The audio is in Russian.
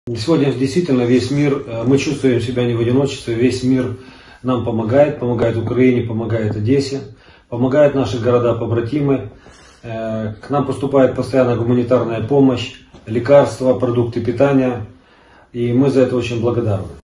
Сегодня действительно весь мир, мы чувствуем себя не в одиночестве, весь мир нам помогает Украине, помогает Одессе, помогают наши города-побратимы. К нам поступает постоянно гуманитарная помощь, лекарства, продукты питания, и мы за это очень благодарны.